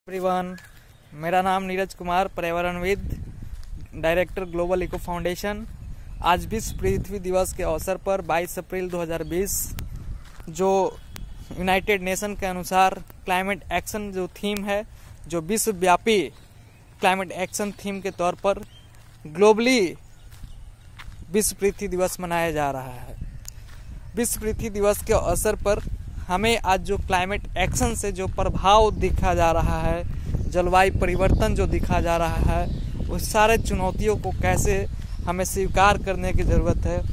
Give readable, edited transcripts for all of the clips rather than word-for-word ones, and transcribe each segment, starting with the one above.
Everyone, मेरा नाम नीरज कुमार, पर्यावरणविद, डायरेक्टर ग्लोबल इको फाउंडेशन। आज विश्व पृथ्वी दिवस के अवसर पर 22 अप्रैल 2020 जो यूनाइटेड नेशन के अनुसार क्लाइमेट एक्शन जो थीम है, जो विश्वव्यापी क्लाइमेट एक्शन थीम के तौर पर ग्लोबली विश्व पृथ्वी दिवस मनाया जा रहा है। विश्व पृथ्वी दिवस के अवसर पर हमें आज जो क्लाइमेट एक्शन से जो प्रभाव दिखा जा रहा है, जलवायु परिवर्तन जो दिखा जा रहा है, उस सारे चुनौतियों को कैसे हमें स्वीकार करने की ज़रूरत है।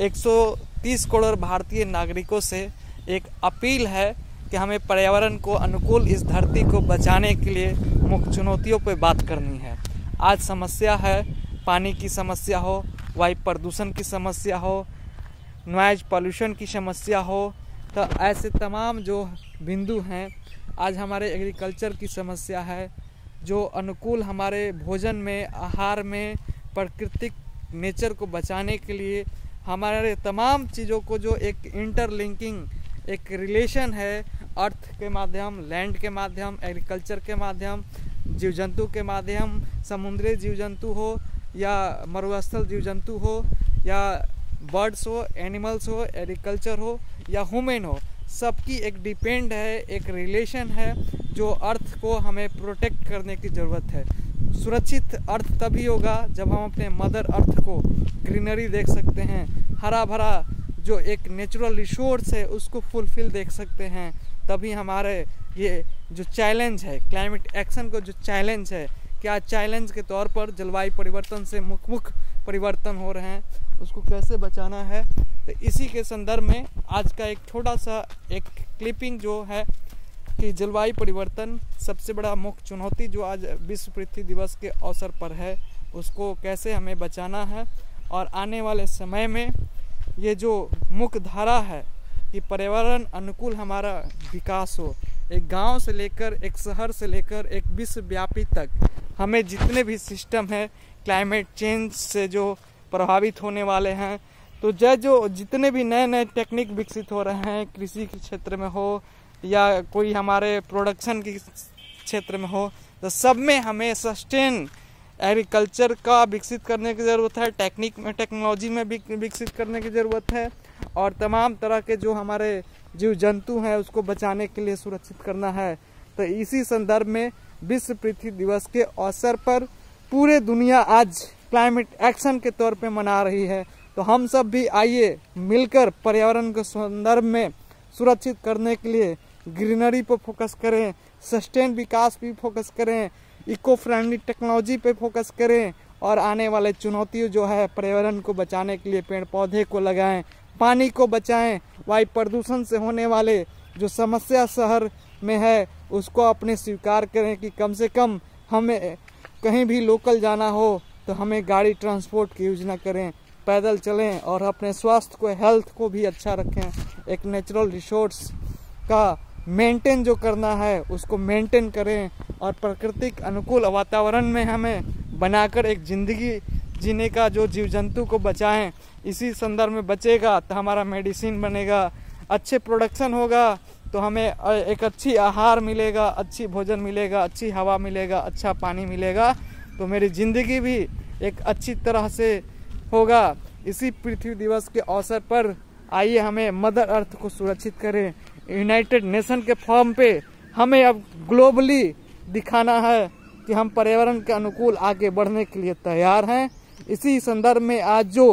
130 करोड़ भारतीय नागरिकों से एक अपील है कि हमें पर्यावरण को अनुकूल इस धरती को बचाने के लिए मुख्य चुनौतियों पर बात करनी है। आज समस्या है, पानी की समस्या हो, वायु प्रदूषण की समस्या हो, नॉइज पॉल्यूशन की समस्या हो, तो ऐसे तमाम जो बिंदु हैं। आज हमारे एग्रीकल्चर की समस्या है, जो अनुकूल हमारे भोजन में, आहार में, प्राकृतिक नेचर को बचाने के लिए हमारे तमाम चीज़ों को जो एक इंटरलिंकिंग एक रिलेशन है, अर्थ के माध्यम, लैंड के माध्यम, एग्रीकल्चर के माध्यम, जीव जंतु के माध्यम, समुद्री जीव जंतु हो या मरुस्थल जीव जंतु हो या बर्ड्स हो, एनिमल्स हो, एग्रीकल्चर हो या ह्यूमन हो, सबकी एक डिपेंड है, एक रिलेशन है जो अर्थ को हमें प्रोटेक्ट करने की ज़रूरत है। सुरक्षित अर्थ तभी होगा जब हम अपने मदर अर्थ को ग्रीनरी देख सकते हैं, हरा भरा जो एक नेचुरल रिसोर्स है उसको फुलफिल देख सकते हैं। तभी हमारे ये जो चैलेंज है, क्लाइमेट एक्शन को जो चैलेंज है, क्या चैलेंज के तौर पर जलवायु परिवर्तन से मुख परिवर्तन हो रहे हैं, उसको कैसे बचाना है। तो इसी के संदर्भ में आज का एक छोटा सा एक क्लिपिंग जो है कि जलवायु परिवर्तन सबसे बड़ा मुख्य चुनौती जो आज विश्व पृथ्वी दिवस के अवसर पर है, उसको कैसे हमें बचाना है। और आने वाले समय में ये जो मुख्य धारा है कि पर्यावरण अनुकूल हमारा विकास हो, एक गांव से लेकर, एक शहर से लेकर, एक विश्वव्यापी तक हमें जितने भी सिस्टम है क्लाइमेट चेंज से जो प्रभावित होने वाले हैं, तो जो जितने भी नए नए टेक्निक विकसित हो रहे हैं, कृषि के क्षेत्र में हो या कोई हमारे प्रोडक्शन के क्षेत्र में हो, तो सब में हमें सस्टेन एग्रीकल्चर का विकसित करने की ज़रूरत है, टेक्नोलॉजी में भी विकसित करने की ज़रूरत है, और तमाम तरह के जो हमारे जीव जंतु हैं उसको बचाने के लिए सुरक्षित करना है। तो इसी संदर्भ में विश्व पृथ्वी दिवस के अवसर पर पूरे दुनिया आज क्लाइमेट एक्शन के तौर पे मना रही है। तो हम सब भी आइए मिलकर पर्यावरण के संदर्भ में सुरक्षित करने के लिए ग्रीनरी पर फोकस करें, सस्टेन विकास पे फोकस करें, इको फ्रेंडली टेक्नोलॉजी पे फोकस करें, और आने वाले चुनौतियों जो है पर्यावरण को बचाने के लिए पेड़ पौधे को लगाएं, पानी को बचाएं, वायु प्रदूषण से होने वाले जो समस्या शहर में है उसको अपने स्वीकार करें कि कम से कम हमें कहीं भी लोकल जाना हो तो हमें गाड़ी ट्रांसपोर्ट की यूज ना करें, पैदल चलें और अपने स्वास्थ्य को, हेल्थ को भी अच्छा रखें। एक नेचुरल रिसोर्स का मेंटेन जो करना है उसको मेंटेन करें, और प्राकृतिक अनुकूल वातावरण में हमें बनाकर एक ज़िंदगी जीने का जो जीव जंतु को बचाएं। इसी संदर्भ में बचेगा तो हमारा मेडिसिन बनेगा, अच्छे प्रोडक्शन होगा तो हमें एक अच्छी आहार मिलेगा, अच्छी भोजन मिलेगा, अच्छी हवा मिलेगा, अच्छा पानी मिलेगा, तो मेरी ज़िंदगी भी एक अच्छी तरह से होगा। इसी पृथ्वी दिवस के अवसर पर आइए हमें मदर अर्थ को सुरक्षित करें। यूनाइटेड नेशन के फॉर्म पे हमें अब ग्लोबली दिखाना है कि हम पर्यावरण के अनुकूल आगे बढ़ने के लिए तैयार हैं। इसी संदर्भ में आज जो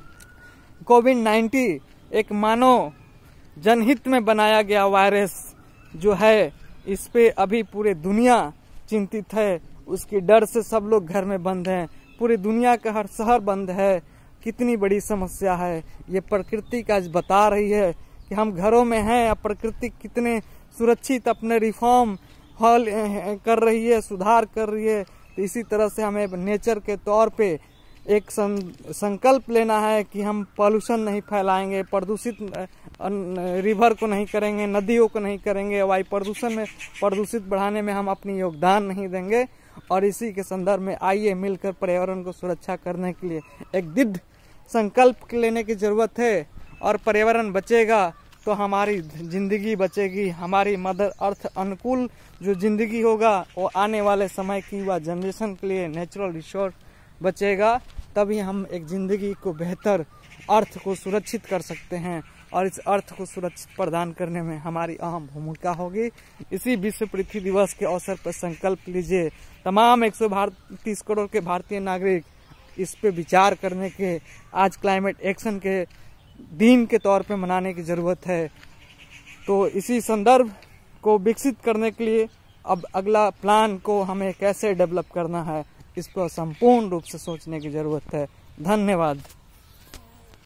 कोविड-19 एक मानव जनहित में बनाया गया वायरस जो है, इस पे अभी पूरे दुनिया चिंतित है। उसकी डर से सब लोग घर में बंद हैं, पूरी दुनिया का हर शहर बंद है। कितनी बड़ी समस्या है ये प्रकृति का आज बता रही है कि हम घरों में हैं, प्रकृति कितने सुरक्षित अपने रिफॉर्म हॉल कर रही है, सुधार कर रही है। तो इसी तरह से हमें नेचर के तौर पे एक संकल्प लेना है कि हम पॉल्यूशन नहीं फैलाएंगे, प्रदूषित रिवर को नहीं करेंगे, नदियों को नहीं करेंगे, वायु प्रदूषण में प्रदूषित बढ़ाने में हम अपनी योगदान नहीं देंगे। और इसी के संदर्भ में आइए मिलकर पर्यावरण को सुरक्षा करने के लिए एक दृढ़ संकल्प लेने की जरूरत है। और पर्यावरण बचेगा तो हमारी जिंदगी बचेगी, हमारी मदर अर्थ अनुकूल जो जिंदगी होगा वो आने वाले समय की युवा जनरेशन के लिए नेचुरल रिसोर्स बचेगा। तभी हम एक जिंदगी को बेहतर अर्थ को सुरक्षित कर सकते हैं और इस अर्थ को सुरक्षित प्रदान करने में हमारी अहम भूमिका होगी। इसी विश्व पृथ्वी दिवस के अवसर पर संकल्प लीजिए, तमाम 130 करोड़ के भारतीय नागरिक इस पे विचार करने के आज क्लाइमेट एक्शन के दिन के तौर पे मनाने की ज़रूरत है। तो इसी संदर्भ को विकसित करने के लिए अब अगला प्लान को हमें कैसे डेवलप करना है, इस पर संपूर्ण रूप से सोचने की ज़रूरत है। धन्यवाद।